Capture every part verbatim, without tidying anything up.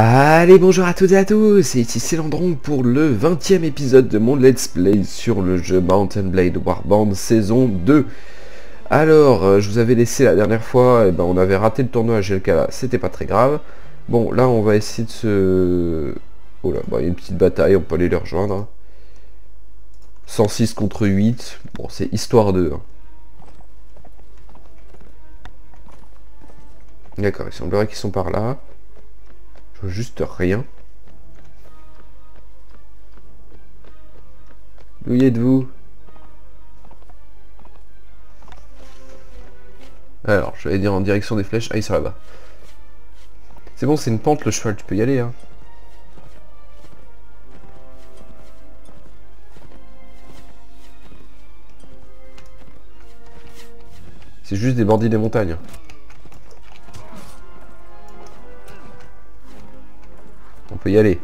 Allez, bonjour à toutes et à tous, et ici c'est Landron pour le vingtième épisode de mon Let's Play sur le jeu Mount and Blade Warband saison deux. Alors, euh, je vous avais laissé la dernière fois, et ben on avait raté le tournoi à G L K là, c'était pas très grave. Bon, là on va essayer de se... Oh là, bah, il y a une petite bataille, on peut aller les rejoindre. Hein. cent six contre huit, bon c'est histoire de... Hein. D'accord, il semblerait qu'ils sont par là. Je vois juste rien. D'où y êtes-vous? Alors, je vais dire en direction des flèches. Ah, ils sont là-bas. C'est bon, c'est une pente le cheval, tu peux y aller. Hein. C'est juste des bandits des montagnes. On peut y aller.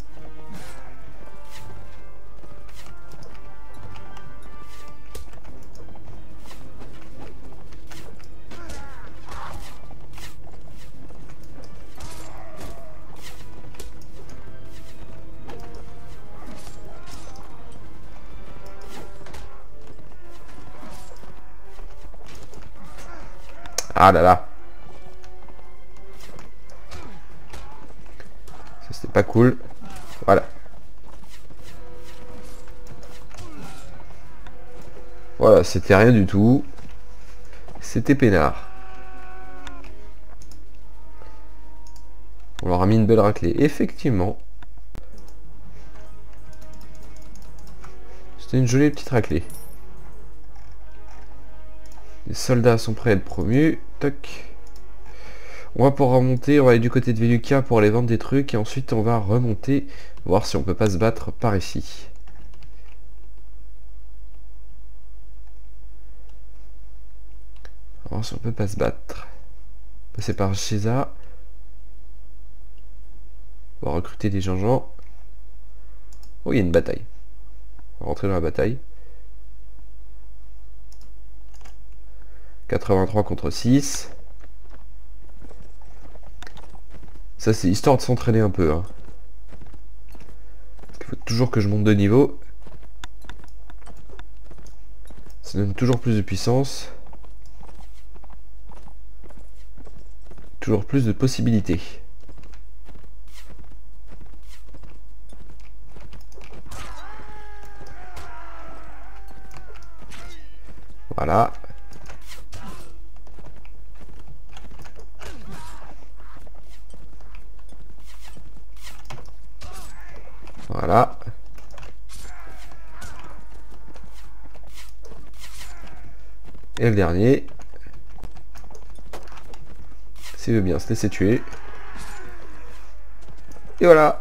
Ah là là. Ça c'était pas cool. Voilà. Voilà, c'était rien du tout. C'était peinard. On leur a mis une belle raclée. Effectivement. C'était une jolie petite raclée. Les soldats sont prêts à être promus. Toc. On va pouvoir remonter, on va aller du côté de Veluca pour aller vendre des trucs. Et ensuite on va remonter, voir si on peut pas se battre par ici. On va voir si on peut pas se battre. Passer par Sheza. On va recruter des gens-gens. Oh, il y a une bataille. On va rentrer dans la bataille. quatre-vingt-trois contre six. Ça, c'est histoire de s'entraîner un peu. Hein. Il faut toujours que je monte de niveau. Ça donne toujours plus de puissance. Toujours plus de possibilités. Voilà. Voilà. Et le dernier. S'il veut bien se laisser tuer. Et voilà.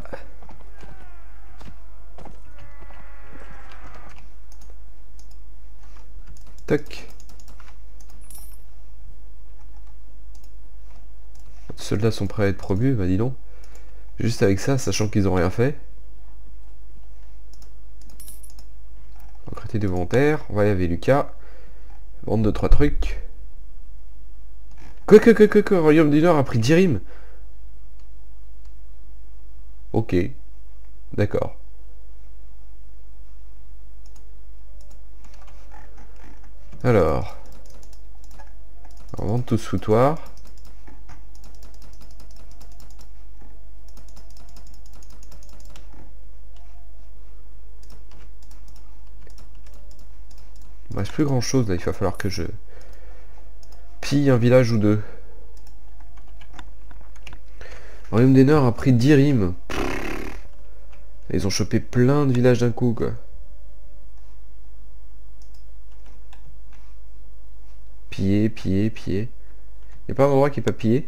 Toc. Les soldats sont prêts à être promus, bah dis donc. Juste avec ça, sachant qu'ils ont rien fait. Recruter des volontaires, on va y aller Lucas. Vendre deux trois trucs. Quoi que que que que Royaume du Nord a pris dix rimes. Ok. D'accord. Alors. On vend tout ce foutoir. Il me reste plus grand chose là, il va falloir que je pille un village ou deux. Le Royaume des Nord a pris dix rimes. Ils ont chopé plein de villages d'un coup quoi. Piller, piller, piller. Il n'y a pas un endroit qui est pas pillé.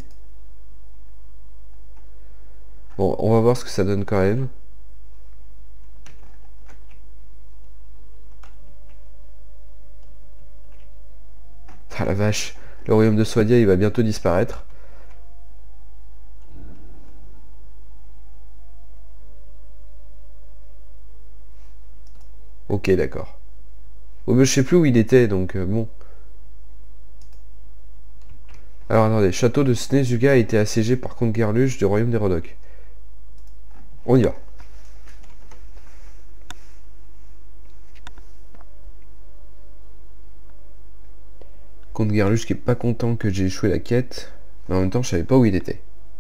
Bon, on va voir ce que ça donne quand même. Ah la vache, le royaume de Swadia il va bientôt disparaître. Ok d'accord. Oh, mais je sais plus où il était donc euh, bon. Alors attendez, château de Snezuga a été assiégé par Comte Gerluche du royaume des Rodocs. On y va. Comte Garluche qui est pas content que j'ai échoué la quête, mais en même temps je savais pas où il était.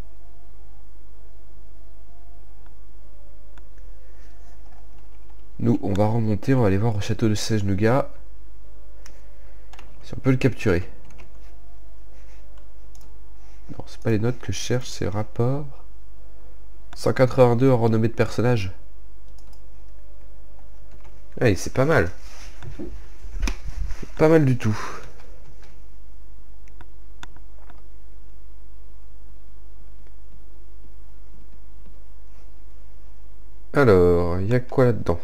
Nous on va remonter, on va aller voir au château de Sejnuga si on peut le capturer. Non, c'est pas les notes que je cherche, c'est le rapport. cent quatre-vingt-deux en renommée de personnage. Allez, c'est pas mal. Pas mal du tout. Alors, il y a quoi là-dedans?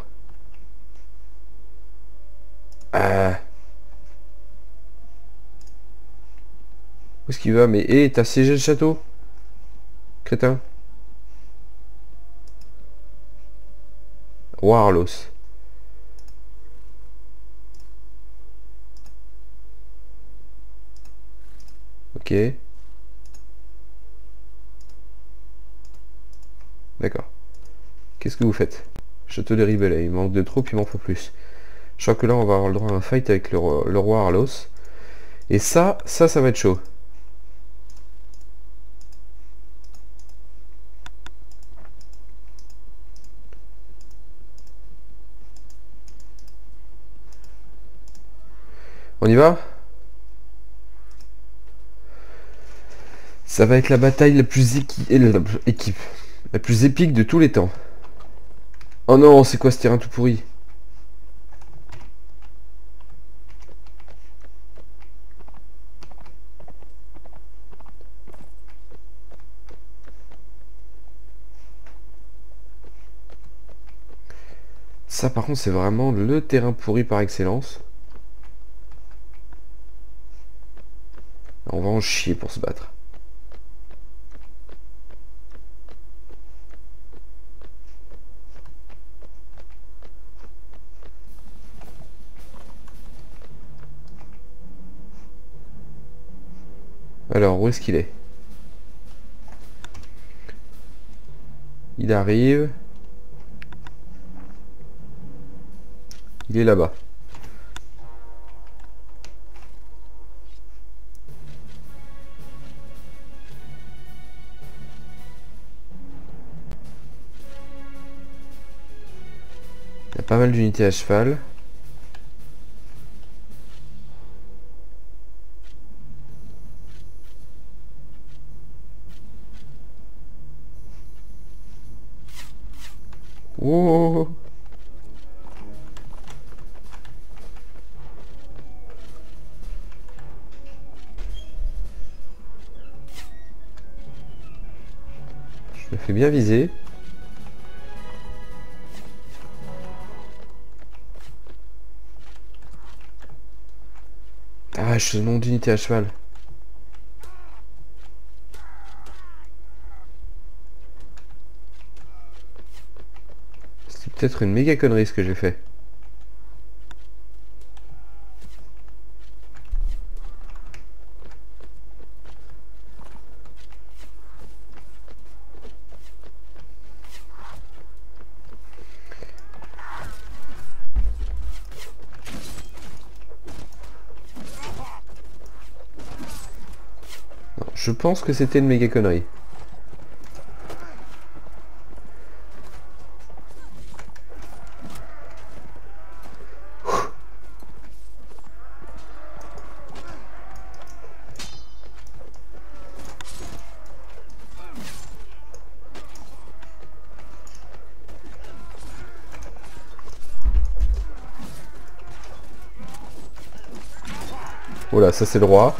Ah. Où est-ce qu'il va? Mais hé, hey, t'as siégé le château? Crétin. Warlos. Ok. D'accord. Qu'est-ce que vous faites? Château de Ribellet. Il manque de troupes, il m'en faut plus. Je crois que là, on va avoir le droit à un fight avec le roi, le roi Arlos. Et ça, ça, ça va être chaud. On y va? Ça va être la bataille la plus équi équipe, la plus épique de tous les temps. Oh non, c'est quoi ce terrain tout pourri? Ça par contre c'est vraiment le terrain pourri par excellence. On va en chier pour se battre. Alors, où est-ce qu'il est? Il arrive. Il est là-bas. Il y a pas mal d'unités à cheval. Oh! Je me fais bien viser. Ah, je suis nom d'unité à cheval. C'est peut-être une méga connerie ce que j'ai fait. Non, je pense que c'était une méga connerie. Voilà, ça c'est le roi.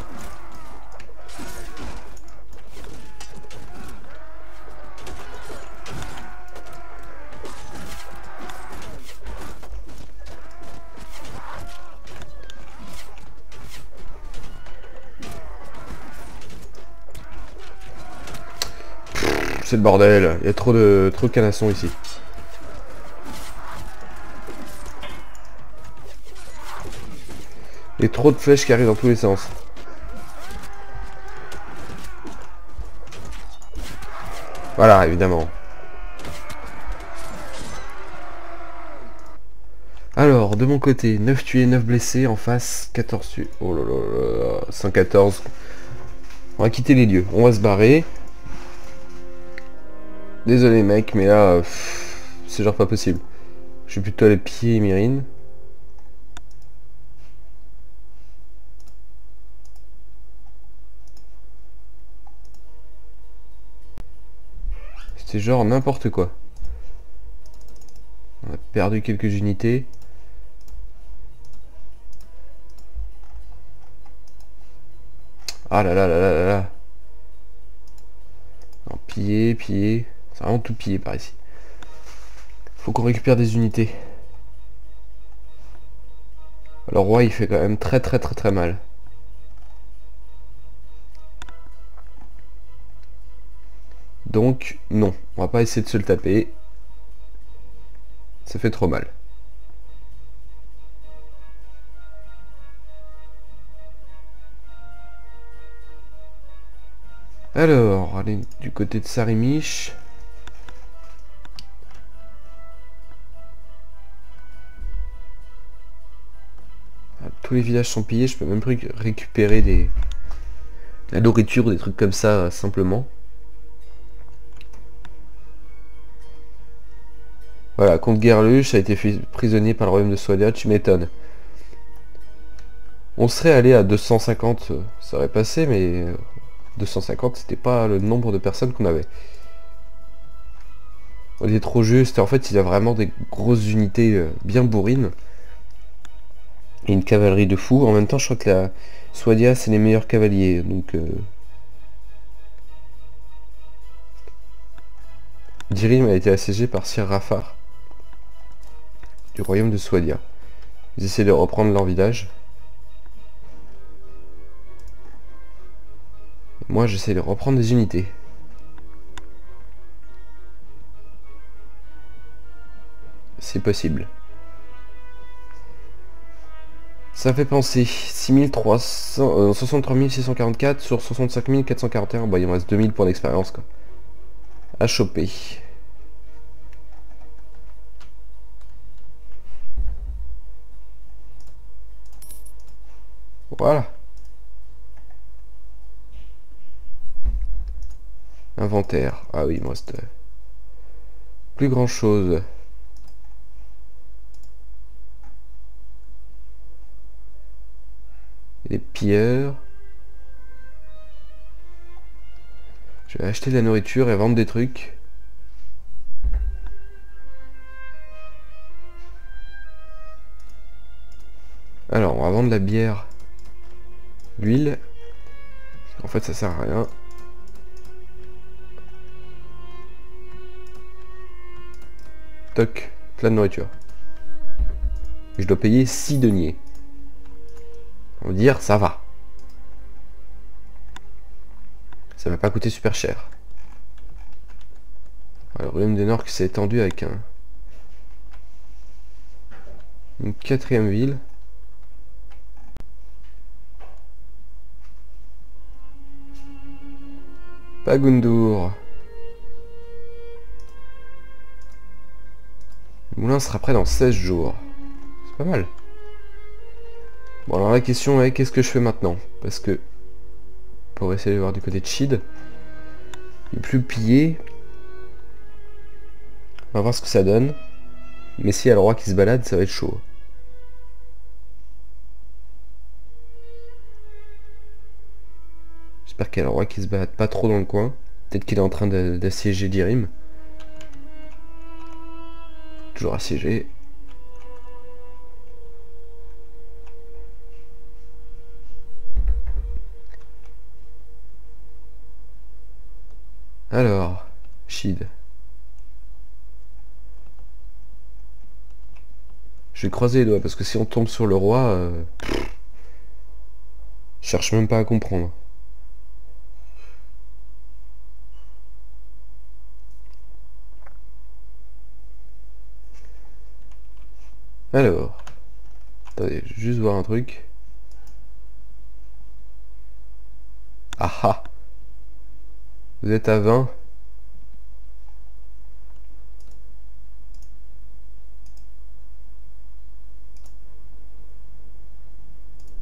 C'est le bordel, il y a trop de trop de canassons ici. Et trop de flèches qui arrivent dans tous les sens. Voilà, évidemment. Alors, de mon côté, neuf tués, neuf blessés, en face, quatorze tués. Oh là là là, cent quatorze. On va quitter les lieux, on va se barrer. Désolé mec, mais là, c'est genre pas possible. Je vais plutôt aller piller Myrine. C'était genre n'importe quoi. On a perdu quelques unités. Ah là là là là là là. Non, piller, piller. C'est vraiment tout piller par ici. Faut qu'on récupère des unités. Le roi il fait quand même très très très très mal. Donc non, on va pas essayer de se le taper. Ça fait trop mal. Alors, allez du côté de Sarimish. Tous les villages sont pillés, je peux même plus récupérer des... la nourriture ou des trucs comme ça, simplement. Voilà, comte Gerlush a été fait prisonnier par le royaume de Swadia, tu m'étonnes. On serait allé à deux cent cinquante, ça aurait passé, mais deux cent cinquante, c'était pas le nombre de personnes qu'on avait. On était trop juste, en fait, il a vraiment des grosses unités bien bourrines. Et une cavalerie de fou. En même temps, je crois que la Swadia, c'est les meilleurs cavaliers, donc... Euh... Dirim a été assiégé par Sir Rafar du royaume de Swadia. Ils essaient de reprendre leur village. Et moi, j'essaie de reprendre des unités. C'est possible. Ça fait penser. six mille trois cents, euh, soixante-trois mille six cent quarante-quatre sur soixante-cinq mille quatre cent quarante et un. Bah, il me reste deux mille points d'expérience, quoi. À choper. Voilà. Inventaire. Ah oui, il me reste plus grand chose. Les pilleurs. Je vais acheter de la nourriture et vendre des trucs. Alors, on va vendre la bière. L'huile. En fait, ça sert à rien. Toc, plein de nourriture. Et je dois payer six deniers. On va dire, ça va. Ça va pas coûter super cher. Alors, le royaume des Nord qui s'est étendu avec un... une quatrième ville. Pagundur. Le moulin sera prêt dans seize jours. C'est pas mal. Bon, alors la question est, qu'est-ce que je fais maintenant? Parce que, pour essayer de voir du côté de Chid, il est plus pillé. On va voir ce que ça donne. Mais s'il y a le roi qui se balade, ça va être chaud. J'espère qu'il y a le roi qui se balade pas trop dans le coin. Peut-être qu'il est en train d'assiéger Dirim. Toujours assiégé. Alors, Chid. Je vais croiser les doigts parce que si on tombe sur le roi, euh, je cherche même pas à comprendre. Alors, attendez, je vais juste voir un truc. Ah ah. Vous êtes à vingt.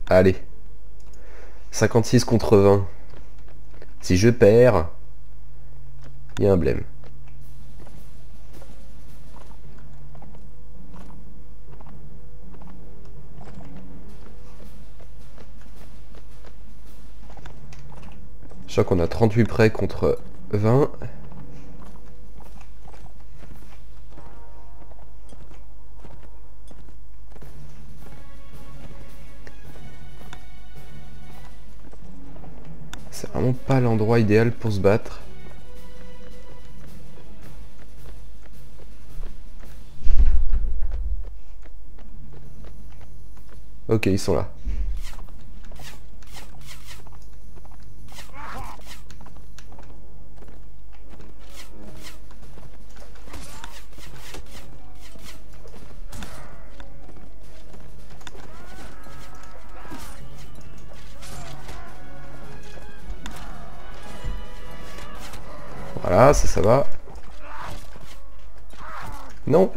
Allez. cinquante-six contre vingt. Si je perds, il y a un blême. Je crois qu'on a trente-huit prêts contre vingt. C'est vraiment pas l'endroit idéal pour se battre. Ok, ils sont là. Voilà, ça, ça va. Non.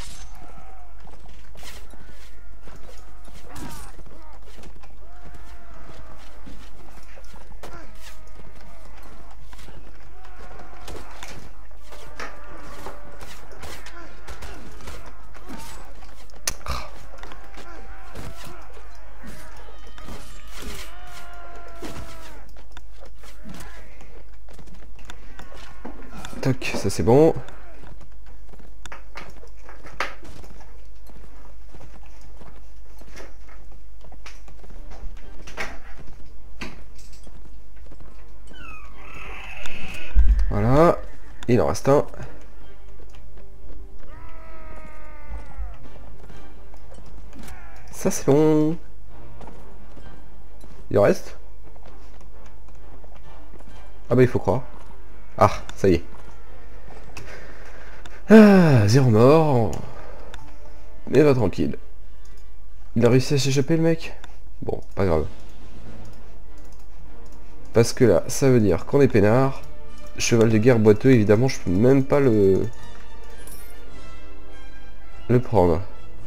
Toc, ça c'est bon. Voilà, il en reste un. Ça c'est bon. Il en reste? Ah bah il faut croire. Ah, ça y est. Ah, zéro mort. Mais va tranquille. Il a réussi à s'échapper le mec? Bon, pas grave. Parce que là, ça veut dire qu'on est peinard. Cheval de guerre boiteux, évidemment, je peux même pas le... le prendre.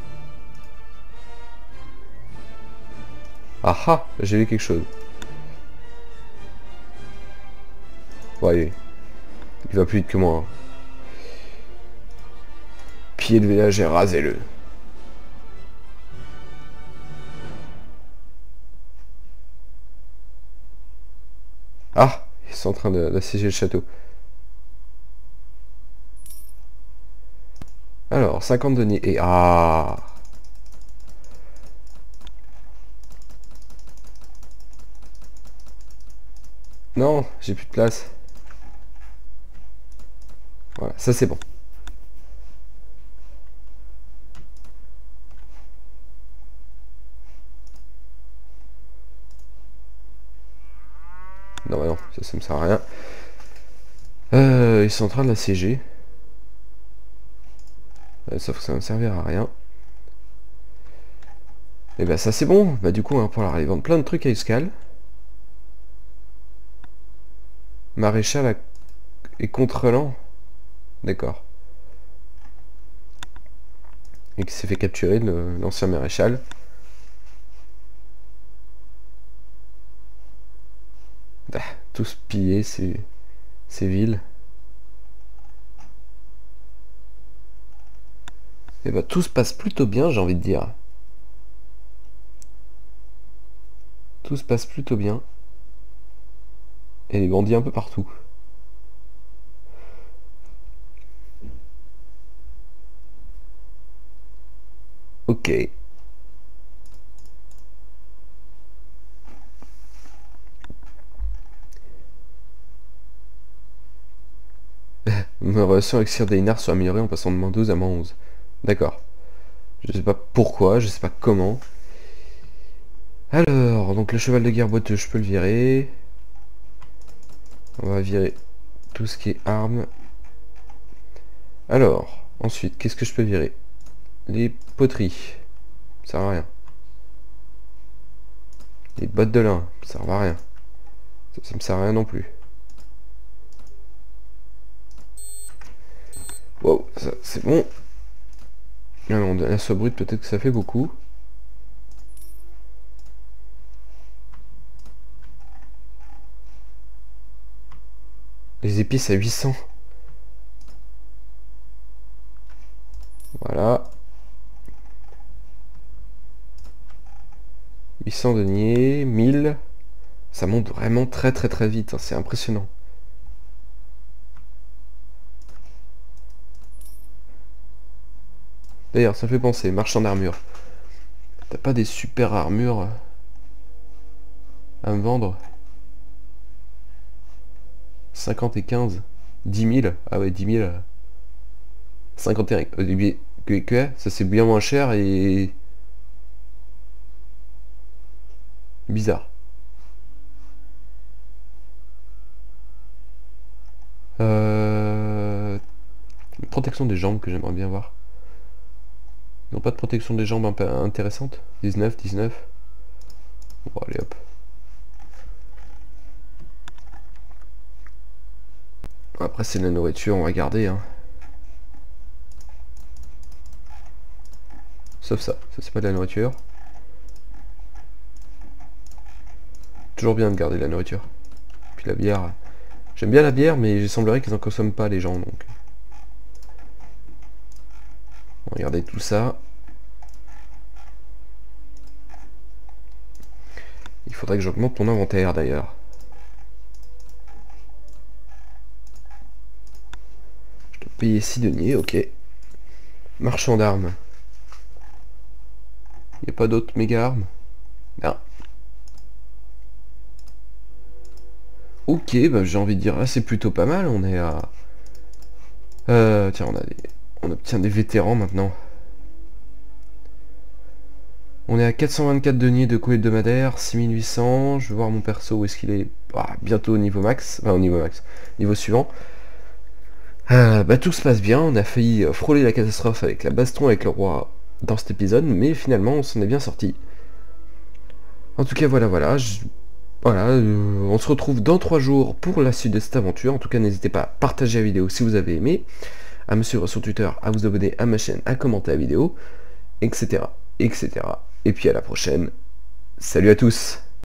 Ah ah, j'ai vu quelque chose. Ouais, il va plus vite que moi. Hein. Pied de village et rasez-le. Ah, ils sont en train d'assiéger le château. Alors, cinquante deniers et... Ah. Non, j'ai plus de place. Voilà, ça c'est bon. Non, bah non, ça, ça me sert à rien. Euh, ils sont en train de l'assiéger. Euh, sauf que ça va me servir à rien. Et bah ça c'est bon. Bah du coup, on va pouvoir aller vendre plein de trucs à Euskal. Maréchal à... et Contrelan. D'accord. Et qui s'est fait capturer, l'ancien maréchal. Ah, tous pillés ces, ces villes. Et bah tout se passe plutôt bien, j'ai envie de dire. Tout se passe plutôt bien. Et les bandits un peu partout. Ok. Ma relation avec Sir Deinar soit améliorée en passant de moins douze à moins onze. D'accord. Je sais pas pourquoi, je sais pas comment. Alors, donc le cheval de guerre boiteux, je peux le virer. On va virer tout ce qui est armes. Alors, ensuite, qu'est-ce que je peux virer? Les poteries. Ça sert à rien. Les bottes de lin. Ça sert à rien. Ça, ça me sert à rien non plus. Wow, ça c'est bon. Non, non, l'assaut brut, peut-être que ça fait beaucoup. Les épices à huit cents. Voilà. huit cents deniers, mille. Ça monte vraiment très très très vite, hein, c'est impressionnant. D'ailleurs, ça me fait penser, marchand d'armure. T'as pas des super armures à me vendre? cinquante et quinze. dix mille. Ah ouais, dix mille. cinquante et un. Au début, que, que, ça c'est bien moins cher et... bizarre. Euh... Une protection des jambes que j'aimerais bien voir. Ils n'ont pas de protection des jambes un peu intéressante? dix-neuf, dix-neuf. Bon, allez hop. Après c'est de la nourriture, on va garder. Hein. Sauf ça, ça c'est pas de la nourriture. Toujours bien de garder de la nourriture. Puis la bière. J'aime bien la bière, mais il semblerait qu'ils en consomment pas les gens, donc. On va regarder tout ça. Il faudrait que j'augmente mon inventaire d'ailleurs. Je dois payer six deniers, ok. Marchand d'armes. Il n'y a pas d'autres méga armes? Non. Ok, bah j'ai envie de dire, là c'est plutôt pas mal, on est à... Euh, tiens, on a des... on obtient des vétérans maintenant. On est à quatre cent vingt-quatre deniers de coût hebdomadaire, six mille huit cents, je vais voir mon perso où est-ce qu'il est, ah, bientôt au niveau max, enfin au niveau max, niveau suivant. Euh, bah tout se passe bien, on a failli frôler la catastrophe avec la baston avec le roi dans cet épisode, mais finalement on s'en est bien sorti. En tout cas voilà, voilà, je... Voilà, euh, on se retrouve dans trois jours pour la suite de cette aventure. En tout cas, n'hésitez pas à partager la vidéo si vous avez aimé, à me suivre sur Twitter, à vous abonner à ma chaîne, à commenter la vidéo, et cetera, et cetera. Et puis à la prochaine. Salut à tous!